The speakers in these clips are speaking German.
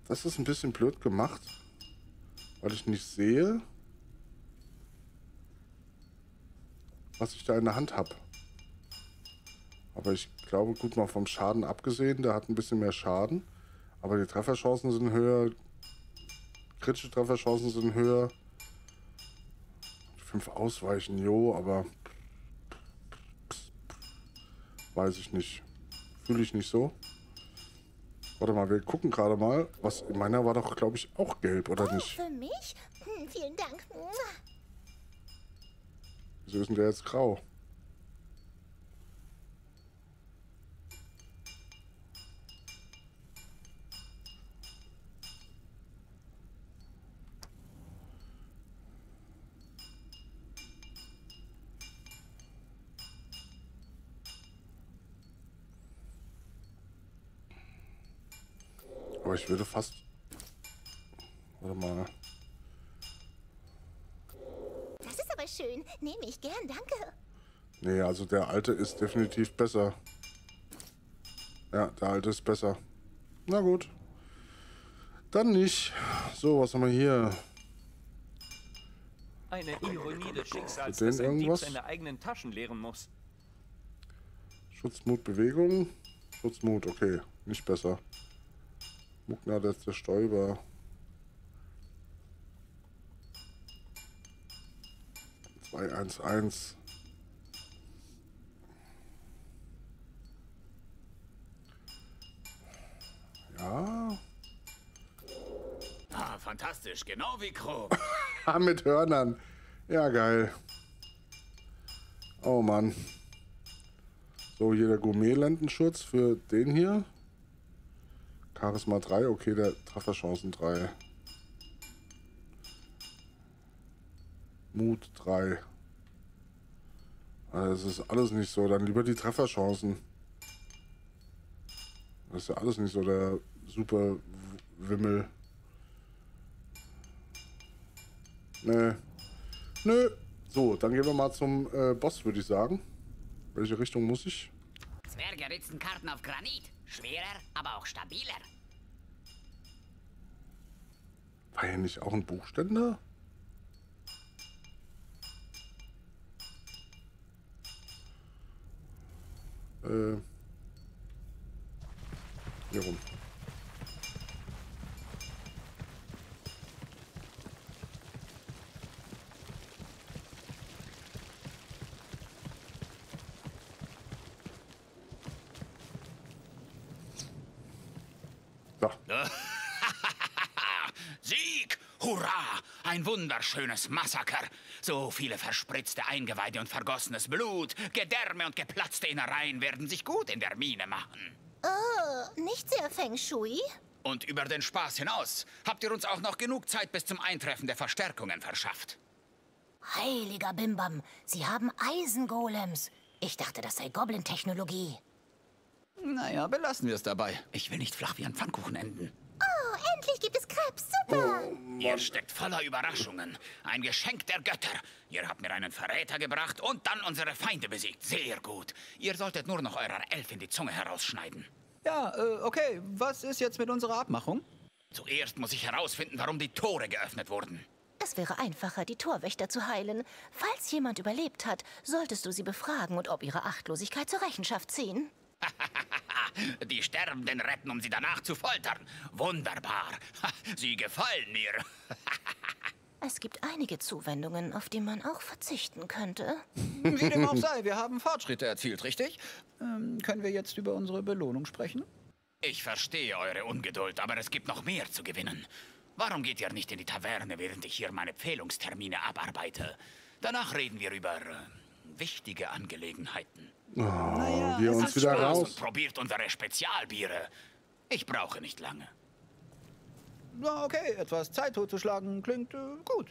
Das ist ein bisschen blöd gemacht, weil ich nicht sehe, was ich da in der Hand habe. Aber ich glaube, gut mal vom Schaden abgesehen, der hat ein bisschen mehr Schaden. Aber die Trefferchancen sind höher. Kritische Trefferchancen sind höher. 5 Ausweichen, jo, aber weiß ich nicht. Fühle ich nicht so. Warte mal, wir gucken gerade mal. Was, meiner war doch, glaube ich, auch gelb, oder nicht? Für mich? Vielen Dank. Wieso ist denn der jetzt grau? Aber ich würde fast... Warte mal. Das ist aber schön. Nehme ich gern, danke. Nee, also der alte ist definitiv besser. Ja, der alte ist besser. Na gut. Dann nicht. So, was haben wir hier? Eine Ironie des Schicksals, Den dass ein Dieb irgendwas? seine eigenen Taschen leeren muss. Schutzmut, Bewegung. Schutzmut, okay. Nicht besser. Muckner, der Stäuber. 211. Ja. Ah, fantastisch, genau wie Crow. Mit Hörnern. Ja, geil. Oh Mann. So, hier der Gourmet-Lendenschutz für den hier. Charisma 3, okay, der Trefferchancen 3. Mut 3. Das ist alles nicht so. Dann lieber die Trefferchancen. Das ist ja alles nicht so der super Wimmel. Nee. Nö. So, dann gehen wir mal zum Boss, würde ich sagen. Welche Richtung muss ich? Zwerge ritzen Karten auf Granit. Schwerer, aber auch stabiler. War hier nicht auch ein Buchständer? Hier rum. So. Sieg! Hurra! Ein wunderschönes Massaker. So viele verspritzte Eingeweide und vergossenes Blut, Gedärme und geplatzte Innereien werden sich gut in der Mine machen. Oh, nicht sehr Feng Shui. Und über den Spaß hinaus habt ihr uns auch noch genug Zeit bis zum Eintreffen der Verstärkungen verschafft. Heiliger Bimbam, Sie haben Eisengolems. Ich dachte, das sei Goblin-Technologie. Naja, belassen wir es dabei. Ich will nicht flach wie ein Pfannkuchen enden. Oh, endlich gibt es Krebs. Super. Ihr steckt voller Überraschungen. Ein Geschenk der Götter. Ihr habt mir einen Verräter gebracht und dann unsere Feinde besiegt. Sehr gut. Ihr solltet nur noch eurer Elfin die Zunge herausschneiden. Ja, okay. Was ist jetzt mit unserer Abmachung? Zuerst muss ich herausfinden, warum die Tore geöffnet wurden. Es wäre einfacher, die Torwächter zu heilen. Falls jemand überlebt hat, solltest du sie befragen und ob ihre Achtlosigkeit zur Rechenschaft ziehen. Die Sterbenden retten, um sie danach zu foltern. Wunderbar. Sie gefallen mir. Es gibt einige Zuwendungen, auf die man auch verzichten könnte. Wie dem auch sei, wir haben Fortschritte erzielt, richtig? Können wir jetzt über unsere Belohnung sprechen? Ich verstehe eure Ungeduld, aber es gibt noch mehr zu gewinnen. Warum geht ihr nicht in die Taverne, während ich hier meine Pfählungstermine abarbeite? Danach reden wir über wichtige Angelegenheiten. Oh, wir uns wieder Spaß raus. und probiert unsere Spezialbiere. Ich brauche nicht lange. Na, okay, etwas Zeit totzuschlagen klingt gut.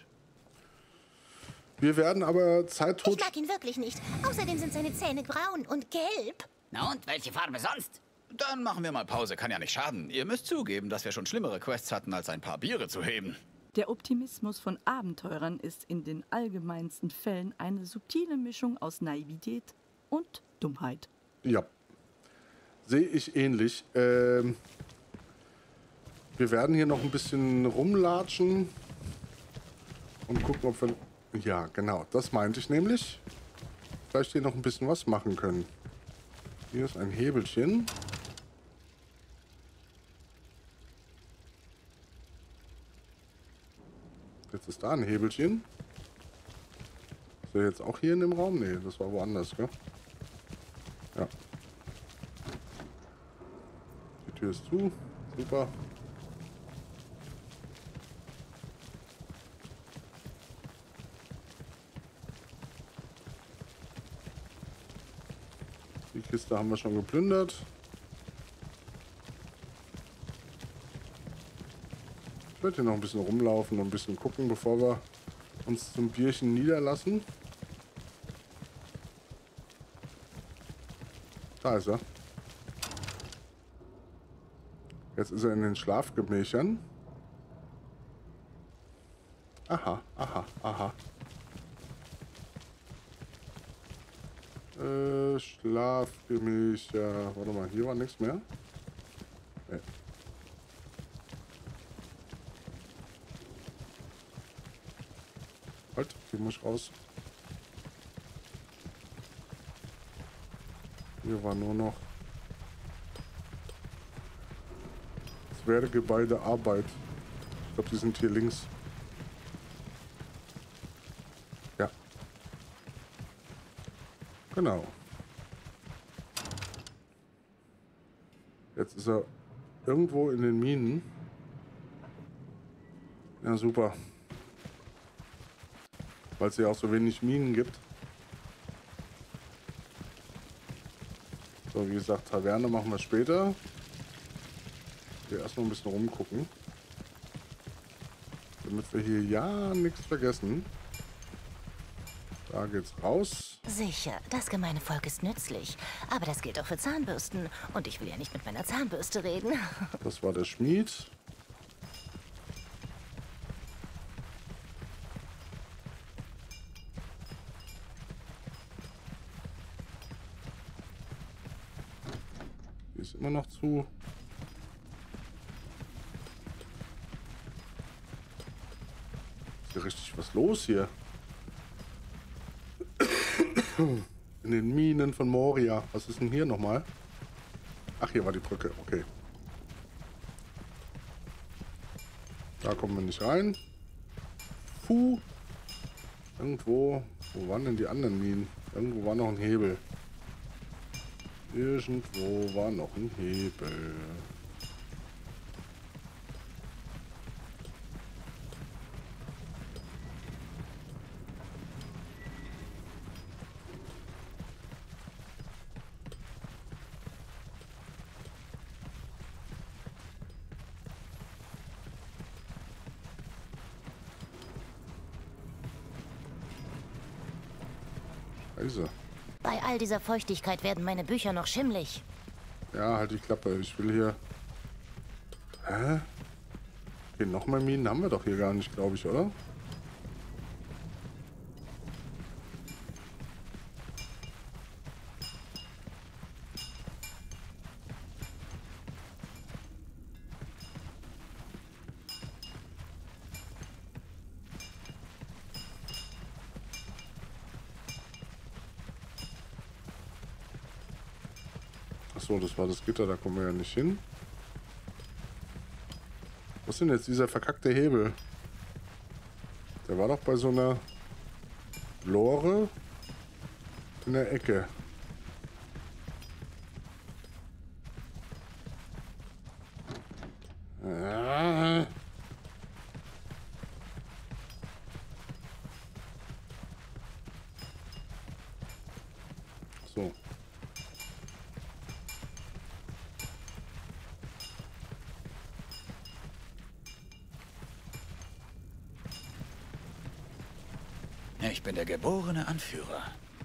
Wir werden aber Ich Zeittod... mag ihn wirklich nicht. Außerdem sind seine Zähne braun und gelb. Na und, welche Farbe sonst? Dann machen wir mal Pause, kann ja nicht schaden. Ihr müsst zugeben, dass wir schon schlimmere Quests hatten, als ein paar Biere zu heben. Der Optimismus von Abenteurern ist in den allgemeinsten Fällen eine subtile Mischung aus Naivität und Dummheit. Ja. Sehe ich ähnlich. Wir werden hier noch ein bisschen rumlatschen und gucken, ob wir... Ja, genau, das meinte ich nämlich. Vielleicht hier noch ein bisschen was machen können. Hier ist ein Hebelchen. Jetzt ist da ein Hebelchen. Ist der jetzt auch hier in dem Raum? Nee, das war woanders, gell? Ja. Die Tür ist zu. Super. Die Kiste haben wir schon geplündert. Ich werde hier noch ein bisschen rumlaufen und ein bisschen gucken, bevor wir uns zum Bierchen niederlassen. Da ist er. Jetzt ist er in den Schlafgemächern. Aha, aha, aha. Schlafgemächer. Warte mal, hier war nichts mehr. Nee. Halt, hier muss ich raus. Hier war nur noch das Werdegebäude Arbeit. Ich glaube, die sind hier links. Ja. Genau. Jetzt ist er irgendwo in den Minen. Ja, super. Weil es ja auch so wenig Minen gibt. So, wie gesagt, Taverne machen wir später. Hier erstmal ein bisschen rumgucken. Damit wir hier ja nichts vergessen. Da geht's raus. Sicher, das gemeine Volk ist nützlich. Aber das gilt auch für Zahnbürsten. Und ich will ja nicht mit meiner Zahnbürste reden. Das war der Schmied. Die ist immer noch zu. Ist hier richtig was los hier? In den Minen von Moria. Was ist denn hier nochmal? Ach, hier war die Brücke. Okay. Da kommen wir nicht rein. Puh. Irgendwo. Wo waren denn die anderen Minen? Irgendwo war noch ein Hebel. Irgendwo war noch ein Hebel. Scheiße. Bei all dieser Feuchtigkeit werden meine Bücher noch schimmlig. Ja, halt die Klappe. Ich will hier... Hä? Okay, noch mehr Minen haben wir doch hier gar nicht, glaube ich, oder? Achso, das war das Gitter, da kommen wir ja nicht hin. Was ist denn jetzt dieser verkackte Hebel? Der war doch bei so einer Lore in der Ecke. Ah. So. Ich bin der geborene Anführer.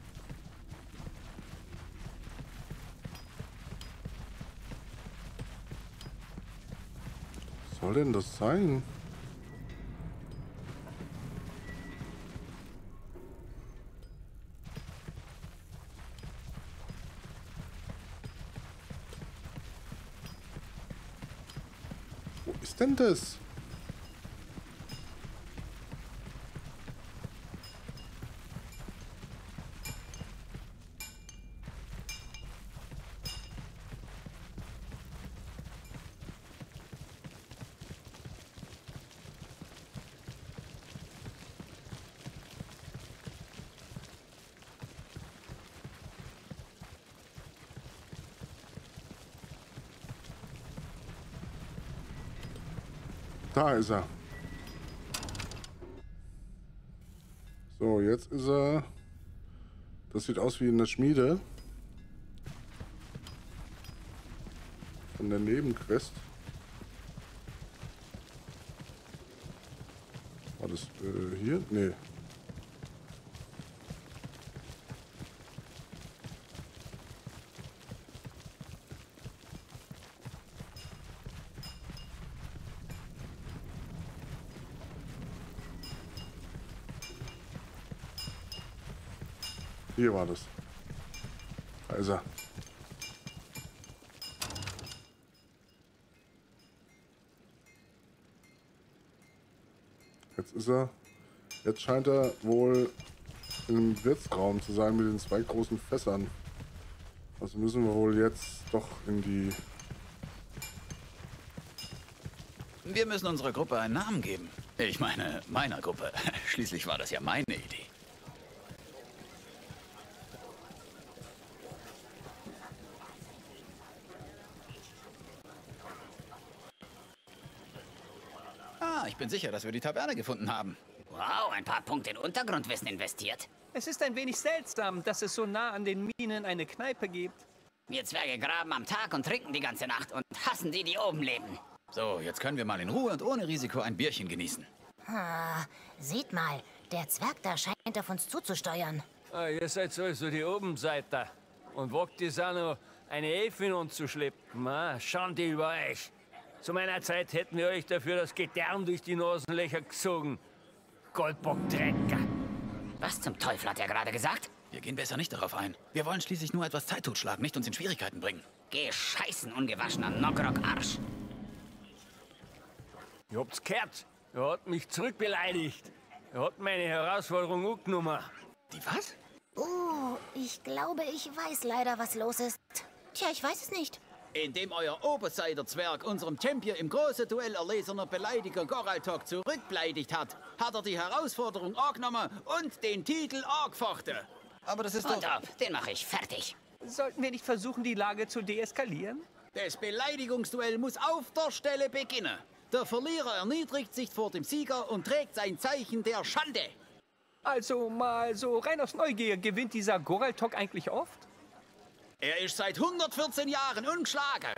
Was soll denn das sein? Wo ist denn das? Da ist er. So, jetzt ist er. Das sieht aus wie in der Schmiede. Von der Nebenquest. War das hier? Nee. Hier war das. Da ist er. Jetzt ist er. Jetzt scheint er wohl im Wirtsraum zu sein mit den 2 großen Fässern. Also müssen wir wohl jetzt doch in die... Wir müssen unserer Gruppe einen Namen geben. Ich meine, meiner Gruppe. Schließlich war das ja meine Idee. Ich bin sicher, dass wir die Taverne gefunden haben. Wow, ein paar Punkte in Untergrundwissen investiert. Es ist ein wenig seltsam, dass es so nah an den Minen eine Kneipe gibt. Wir Zwerge graben am Tag und trinken die ganze Nacht und hassen die, die oben leben. So, jetzt können wir mal in Ruhe und ohne Risiko ein Bierchen genießen. Seht mal, der Zwerg da scheint auf uns zuzusteuern. Ah, ihr seid also die oben seid da. Und wagt es auch noch, eine Elfin uns zu schleppen. Schande über euch. Zu meiner Zeit hätten wir euch dafür das Gedärm durch die Nasenlöcher gesogen. Goldbock-Trecker. Was zum Teufel hat er gerade gesagt? Wir gehen besser nicht darauf ein. Wir wollen schließlich nur etwas Zeit totschlagen, nicht uns in Schwierigkeiten bringen. Geh scheißen, ungewaschener Nockrock-Arsch. Ihr habt's gehört. Er hat mich zurückbeleidigt. Er hat meine Herausforderung angenommen. Die was? Ich glaube, ich weiß leider, was los ist. Tja, ich weiß es nicht. Indem euer Oberseiter Zwerg unserem Champion im großen Duell erlesener Beleidiger Goraltok zurückbeleidigt hat, hat er die Herausforderung angenommen und den Titel angefochten. Aber das ist Und doch... ab, den mache ich fertig. Sollten wir nicht versuchen, die Lage zu deeskalieren? Das Beleidigungsduell muss auf der Stelle beginnen. Der Verlierer erniedrigt sich vor dem Sieger und trägt sein Zeichen der Schande. Also mal so rein aus Neugier, gewinnt dieser Goraltok eigentlich oft? Er ist seit 114 Jahren ungeschlagen.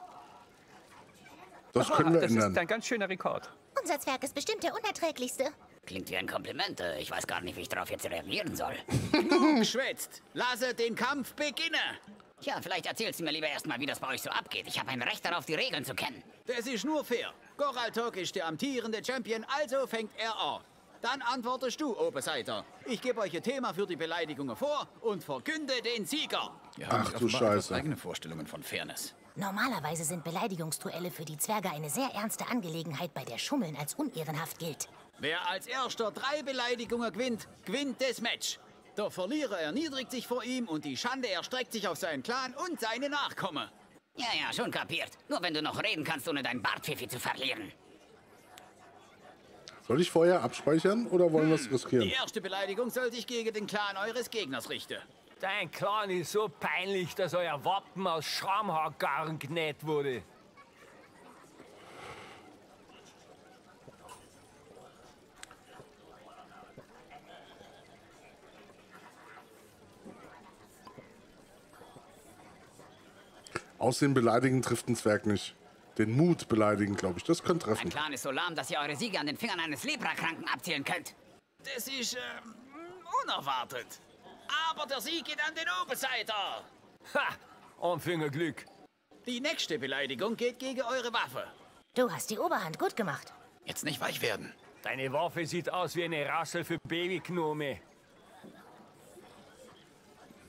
Das können wir das ändern. ist ein ganz schöner Rekord. Unser Zwerg ist bestimmt der unerträglichste. Klingt wie ein Kompliment. Ich weiß gar nicht, wie ich darauf jetzt reagieren soll. Genug geschwätzt. Lasse den Kampf beginnen. Tja, vielleicht erzählst du mir lieber erstmal, wie das bei euch so abgeht. Ich habe ein Recht darauf, die Regeln zu kennen. Das ist nur fair. Goraltok ist der amtierende Champion, also fängt er an. Dann antwortest du, Oberseiter. Ich gebe euch ein Thema für die Beleidigungen vor und verkünde den Sieger. Ach du Scheiße. Eigene Vorstellungen von Fairness. Normalerweise sind Beleidigungsduelle für die Zwerge eine sehr ernste Angelegenheit, bei der Schummeln als unehrenhaft gilt. Wer als erster 3 Beleidigungen gewinnt, gewinnt das Match. Der Verlierer erniedrigt sich vor ihm und die Schande erstreckt sich auf seinen Clan und seine Nachkommen. Ja, schon kapiert. Nur wenn du noch reden kannst, ohne dein Bartpfiffi zu verlieren. Soll ich vorher abspeichern oder wollen wir es riskieren? Die erste Beleidigung soll sich gegen den Clan eures Gegners richten. Dein Clan ist so peinlich, dass euer Wappen aus Schamhaargarn genäht wurde. Aussehen beleidigen trifft ein Zwerg nicht. Den Mut beleidigen, glaube ich. Das könnte Mein treffen. Clan ist so lahm, dass ihr eure Siege an den Fingern eines Leprakranken abzählen könnt. Das ist unerwartet. Aber der Sieg geht an den Oberseiter. Ha! Anfängerglück. Die nächste Beleidigung geht gegen eure Waffe. Du hast die Oberhand gut gemacht. Jetzt nicht weich werden. Deine Waffe sieht aus wie eine Rassel für Babygnome.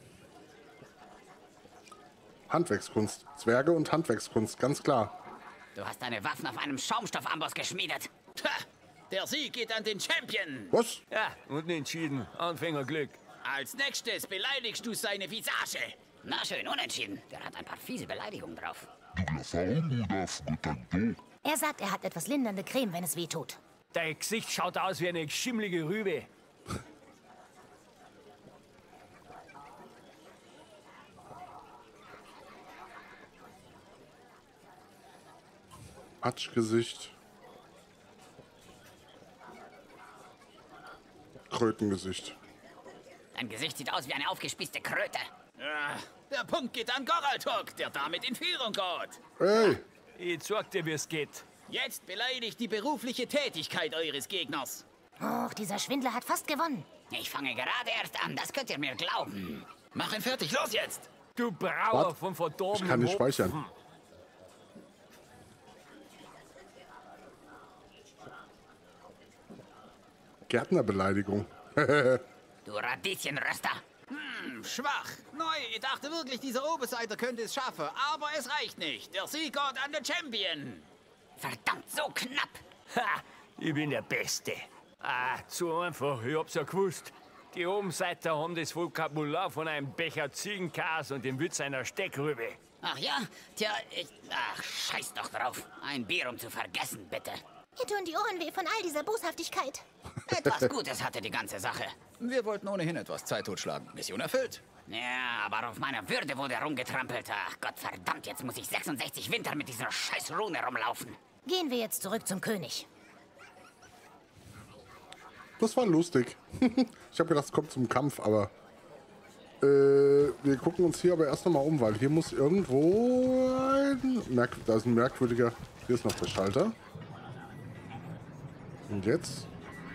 Handwerkskunst. Zwerge und Handwerkskunst, ganz klar. Du hast deine Waffen auf einem Schaumstoffamboss geschmiedet. Tja, der Sieg geht an den Champion. Was? Ja, unentschieden. Anfängerglück. Als nächstes beleidigst du seine Visage. Na schön, unentschieden. Der hat ein paar fiese Beleidigungen drauf. Er sagt, er hat etwas lindernde Creme, wenn es weh tut. Dein Gesicht schaut aus wie eine schimmlige Rübe. Atschgesicht. Krötengesicht. Dein Gesicht sieht aus wie eine aufgespießte Kröte. Ja, der Punkt geht an Goraltok, der damit in Führung geht. Hey! Ich zeig dir, wie es geht. Jetzt beleidigt die berufliche Tätigkeit eures Gegners. Och, dieser Schwindler hat fast gewonnen. Ich fange gerade erst an, das könnt ihr mir glauben. Mach ihn fertig, los jetzt! Du Brauer Was? von verdorbenen Ich kann nicht Hopfen. speichern. Gärtnerbeleidigung. Du Radieschenröster. Schwach. Neu, ich dachte wirklich, dieser Oberseiter könnte es schaffen, aber es reicht nicht. Der Sieg geht an den Champion. Verdammt, so knapp. Ha, ich bin der Beste. Ah, zu einfach, ich hab's ja gewusst. Die Obenseiter haben das Vokabular von einem Becher Ziegenkas und dem Witz einer Steckrübe. Ach ja? Tja, ach, scheiß doch drauf. Ein Bier, um zu vergessen, bitte. Mir tun die Ohren weh von all dieser Boshaftigkeit. Etwas Gutes hatte die ganze Sache. Wir wollten ohnehin etwas Zeit totschlagen. Mission erfüllt. Ja, aber auf meiner Würde wurde rumgetrampelt. Ach Gott verdammt, jetzt muss ich 66 Winter mit dieser scheiß Rune rumlaufen. Gehen wir jetzt zurück zum König. Das war lustig. Ich habe gedacht, es kommt zum Kampf, aber wir gucken uns hier aber erst noch mal um, weil hier muss irgendwo da ist ein merkwürdiger. Hier ist noch der Schalter. Und jetzt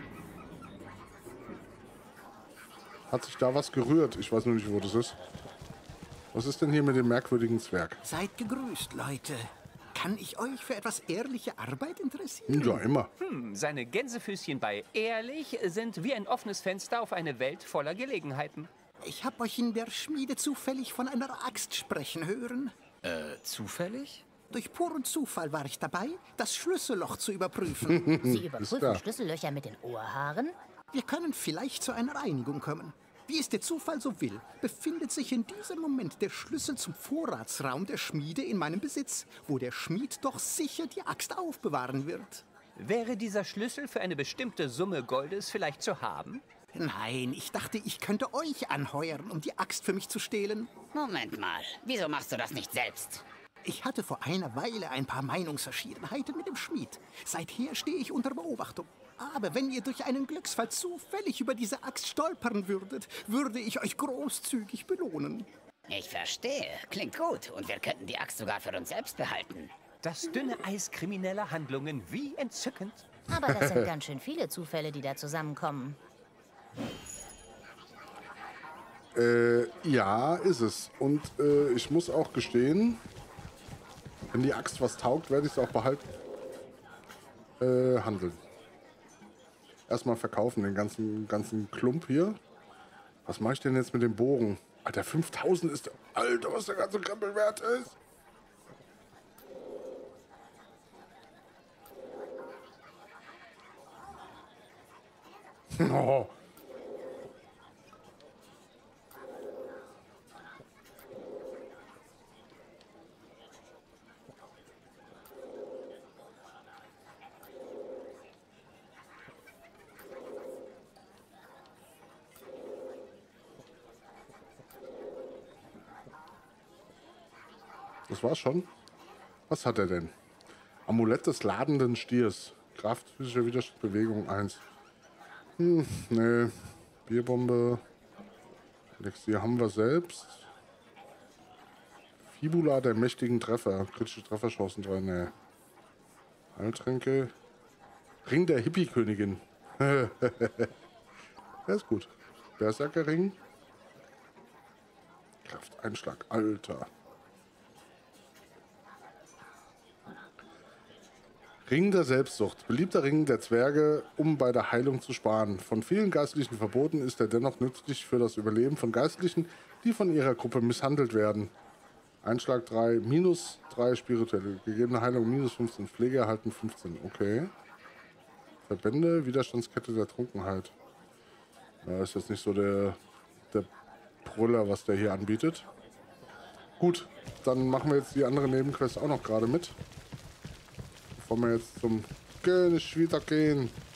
hat sich da was gerührt. Ich weiß nur nicht, wo das ist. Was ist denn hier mit dem merkwürdigen Zwerg? Seid gegrüßt, Leute. Kann ich euch für etwas ehrliche Arbeit interessieren? Ja, immer. Seine Gänsefüßchen bei Ehrlich sind wie ein offenes Fenster auf eine Welt voller Gelegenheiten. Ich habe euch in der Schmiede zufällig von einer Axt sprechen hören. Zufällig? Durch puren Zufall war ich dabei, das Schlüsselloch zu überprüfen. Sie Ist überprüfen klar. Schlüssellöcher mit den Ohrhaaren? Wir können vielleicht zu einer Einigung kommen. Wie es der Zufall so will, befindet sich in diesem Moment der Schlüssel zum Vorratsraum der Schmiede in meinem Besitz, wo der Schmied doch sicher die Axt aufbewahren wird. Wäre dieser Schlüssel für eine bestimmte Summe Goldes vielleicht zu haben? Nein, ich dachte, ich könnte euch anheuern, um die Axt für mich zu stehlen. Moment mal, wieso machst du das nicht selbst? Ich hatte vor einer Weile ein paar Meinungsverschiedenheiten mit dem Schmied. Seither stehe ich unter Beobachtung. Aber wenn ihr durch einen Glücksfall zufällig über diese Axt stolpern würdet, würde ich euch großzügig belohnen. Ich verstehe, klingt gut. Und wir könnten die Axt sogar für uns selbst behalten. Das dünne Eis krimineller Handlungen, wie entzückend. Aber das sind ganz schön viele Zufälle, die da zusammenkommen. Ja, ist es. Und ich muss auch gestehen, wenn die Axt was taugt, werde ich es auch behalten. Handeln. Erstmal verkaufen, den ganzen Klump hier. Was mache ich denn jetzt mit dem Bogen? Alter, 5000 ist... Alter, was der ganze Krempel wert ist. Oh. Das war's schon. Was hat er denn? Amulett des ladenden Stiers. Kraft, physischer Widerstand, Bewegung 1. Nee. Bierbombe. Elixier haben wir selbst. Fibula der mächtigen Treffer. Kritische Trefferchancen 3. Nee. Heiltränke. Ring der Hippie-Königin. Der ist gut. Berserkerring. Krafteinschlag. Alter. Ring der Selbstsucht. Beliebter Ring der Zwerge, um bei der Heilung zu sparen. Von vielen Geistlichen verboten, ist er dennoch nützlich für das Überleben von Geistlichen, die von ihrer Gruppe misshandelt werden. Einschlag 3, minus 3 spirituelle. Gegebene Heilung minus 15. Pflege erhalten 15. Okay. Verbände, Widerstandskette der Trunkenheit. Ja, ist jetzt nicht so der Brüller, was der hier anbietet. Gut, dann machen wir jetzt die andere Nebenquest auch noch gerade mit. Bevor wir jetzt zum König wieder gehen.